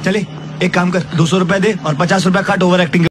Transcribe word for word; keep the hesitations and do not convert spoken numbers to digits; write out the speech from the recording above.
चले एक काम कर, दो सौ रुपए दे और पचास रुपए काट ओवर एक्टिंग।